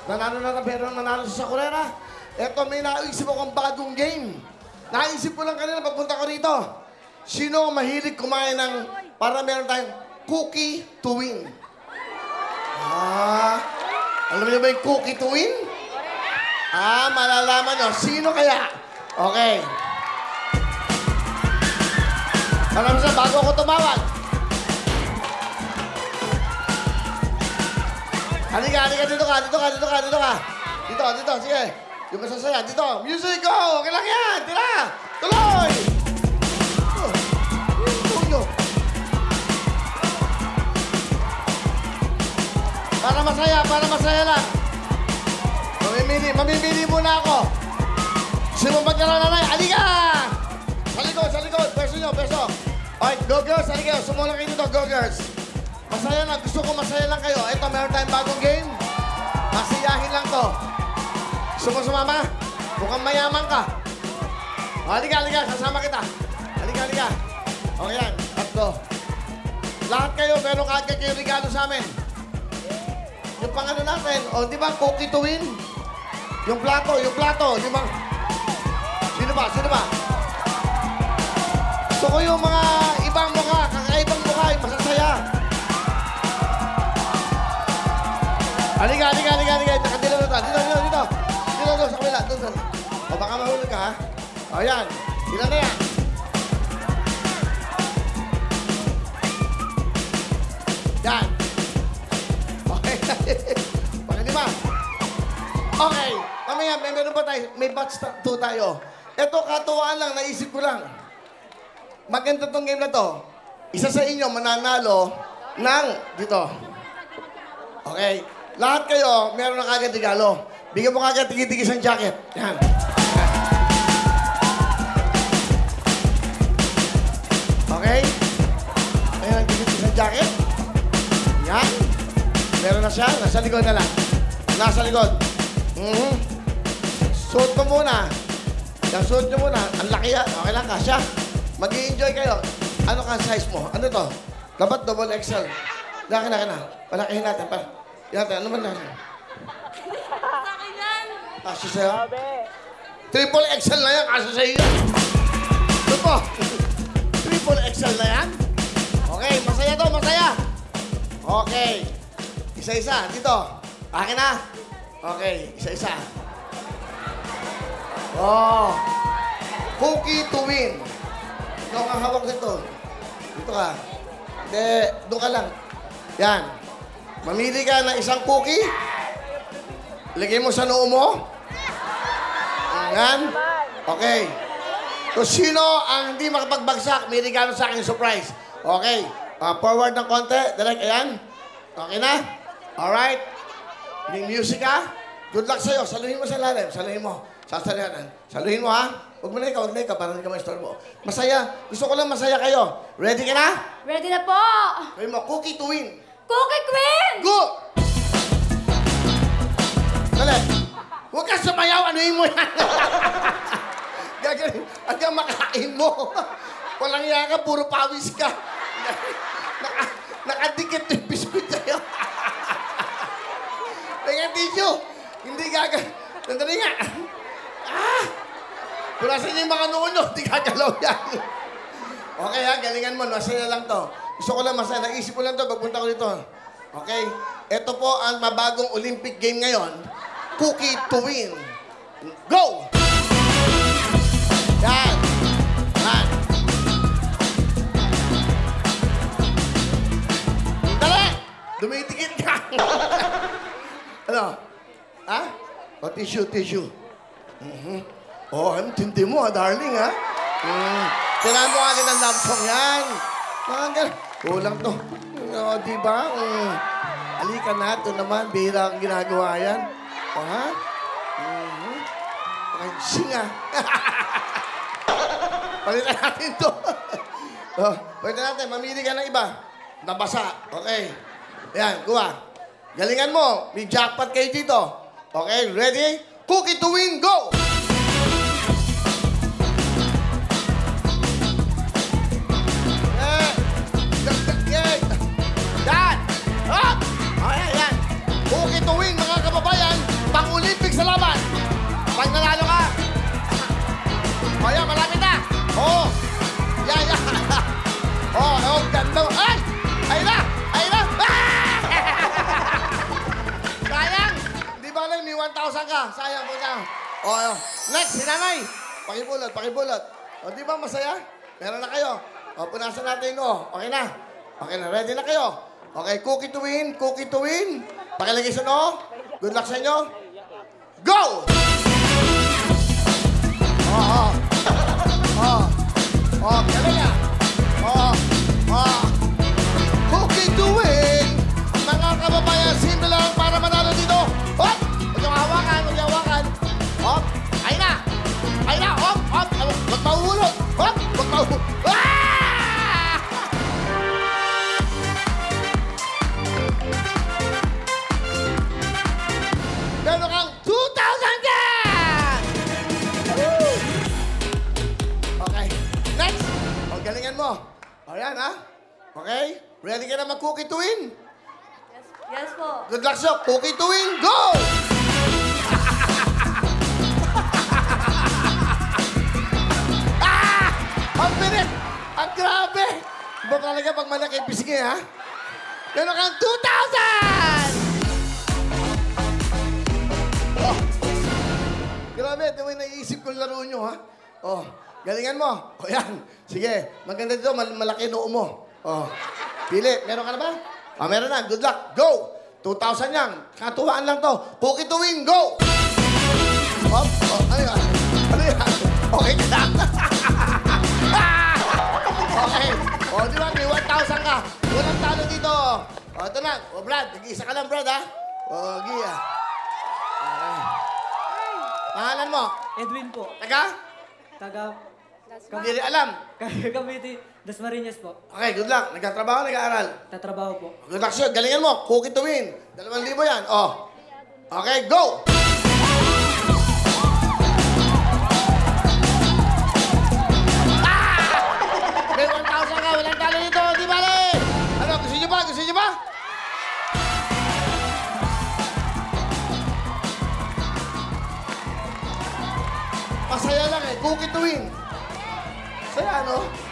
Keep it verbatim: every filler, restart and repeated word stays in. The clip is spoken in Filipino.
Nanalo na na, pero nanalo sa Sakurera. Eto, may naisip akong bagong game. Naisip ko lang kanina pagpunta ko rito. Sino ang mahilig kumain ng, para meron tayong cookie to win? Ah, alam niyo ba yung cookie to win? Ah, malalaman nyo. Sino kaya? Okay. Alam mo bago ako tumawag. Halika, halika, dito ka, dito ka, dito ka, dito ka. Dito, dito, sige. Yung masasaya, dito. Music, go! Okay lang yan! Tira! Tuloy! Oh. Para masaya, para masaya lang. Mamimili, mamimili muna ako. Sino magkala nanay? Halika! Sa likod, sa likod. Beso nyo, beso. Okay, go girls, halika. Sumulang kayo dito, go girls. Masaya lang. Gusto ko masaya lang kayo. Ito, meron tayong bagong game. Masiyahin lang to. Gusto mo sumama? Mukhang mayaman ka. Halika, halika. Kasama kita. Halika, halika. Okay yan. Tatlo. Lahat kayo, meron kaagad kayo regalo sa amin. Yung pang ano natin, o di ba, cookie to win? Yung plato, yung plato, yung mga... Sino ba? Sino ba? Gusto ko yung mga ibang mukha, kakaibang mukha, yung masasaya. Halika, halika, halika, halika. Nakadilo na tayo. Dito, dito, dito. Dito, dito, sa kabila. Dito, dito. O, baka mahulog ka, ha? O, yan. Ilan na yan? Yan. Okay. Bakit di ba? Okay. Mamaya, may meron pa tayo. May batch two tayo. Ito, katuwaan lang. Naisip ko lang. Maganda tong game na to. Isa sa inyo mananalo ng dito. Okay. Lahat kayo, meron na kagad regalo. Bigyan mo kagad tigi-tigis ang jacket. Yan. Okay? Ayan ang tigi-tigis ang jacket. Yan. Meron na siya. Nasa likod na lang. Nasa likod. Mm-hmm. Suot mo muna. Yan, suot nyo muna. Ang laki yan. Okay lang ka. Siya. Mag-i-enjoy kayo. Ano ka size mo? Ano to? Dapat double X L. Laki na, laki na. Palakihin natin. Pa. Yan natin. Ano man natin? Sa akin yan. Kasya sa'yo? Triple X L na yan. Kasya sa'yo yan. Ito po. Triple X L na yan. Okay. Masaya to. Masaya. Okay. Isa-isa. Dito. Akin na. Okay. Isa-isa. Oh. Cookie to win. Ikaw ang hawak nito. Dito ka. Hindi. Doon ka lang. Yan. Mamili ka ng isang cookie. Lagay mo sa noo mo. Yan. Okay. Kung sino ang hindi makapagbagsak, may regalo sa akin surprise. Okay. Uh, forward ng konti. Direct. Ayan. Okay na? Alright. May music ha? Good luck sa'yo. Saluhin mo sa lalim. Saluhin mo. Sasalihan. Saluhin mo ha? Huwag mo na ikaw. Huwag na ikaw. Para hindi ka ma-store mo. Masaya. Gusto ko lang masaya kayo. Ready ka na? Ready na po. Sabi mo, cookie to win. Cookie Queen! Go! Dali. Huwag ka sumayaw. Anuhin mo yan. Gagawin. Hanggang makain mo. Walang iya ka. Puro pawis ka. Naka, nakadikit yung biskuit sa'yo. Tingnan, tissue. Hindi gagawin. Nandali nga. Ah! Kung nasan yung mga noo nyo, di gagalaw yan. Okay ha, galingan mo. Masaya lang to. Gusto ko lang masaya. Naisip ko lang to. Pagpunta ko dito. Okay? Ito po ang mabagong Olympic game ngayon. Cookie to win. Go! Yan. Yan. Dali! Dumitikit ka. Ano? Ha? O, tissue, tissue. Mm-hmm. Oh, ang tindi mo, ha, darling, ha? Mm. Tirahan mo agad ang love song yan. Mga ganun. Kulang to. O, di ba? Mm. Halika na, ito naman. Bihira ang ginagawa yan. O, ha? Mm-hmm. Okay, singa. Palitan natin to. Oh, palitan natin. Mamili ka ng iba. Nabasa. Okay. Ayan, kuha. Galingan mo. May jackpot kayo dito. Okay, ready? Cookie to win, go! Yan! Up! Okay, yan. Cookie to win, mga kababayan. Boy, may one thousand ka. Sayang po na. O, oh, next, si nanay. Pakibulot, pakibulot. O, di ba masaya? Meron na kayo. O, punasan natin o. Okay na. Okay na, ready na kayo. Okay, cookie to win, cookie to win. Pakilagay sa no. Good luck sa inyo. Go! Oh, oh. Oh. Oh, galing ah. Oh, oh. Cookie to win. Mga kababayan, simple lang para manalo dito. Hop! Huwag yung hawakan, huwag yung hawakan. Hop! Ayun na! Ayun na! Hop! Hop! Huwag mahuhulog! Hop! Huwag mahuhulog! Ah! Meron kang two thousand ka! Woo! Okay. Next! O, galingan mo. O, yan, ha? Okay? Ready ka na mag-cookie to win? Yes, yes po. Good luck sa'yo. Cookie to win. Go! ah! Ang bilis! Ang grabe! Iba talaga pag malaki pisngi, ha? Meron kang two thousand! Oh. Grabe, ito yung naiisip kong laro nyo, ha? Oh, galingan mo. O, yan. Sige, maganda dito. Mal malaki noo mo. Oh. Pili. Meron ka na ba? Ah, meron na. Good luck. Go! two thousand yan. Katuwaan lang to. Cookie to win. Go! Hop. Oh, ano yan? Ano yan? Okay ka lang. Okay. O, di ba? May one thousand ka. Walang talo dito. O, ito na. O, Brad. Nag-iisa ka lang, Brad, ha? O, Gia. Okay. Pangalan mo? Edwin po. Taga? Taga Hindi rin alam. Cavite, Dasmariñas po. Okay, good luck. Nagtatrabaho, nag-aaral. Tatrabaho po. Good luck sa'yo. Galingan mo. Cookie to win. Dalawang libo yan. Oh. Okay, go! Ah! May one thousand ka. Walang talo dito. Di bale. Ano, gusto nyo ba? Gusto nyo ba? Masaya lang eh. Cookie to win. Saya, ano?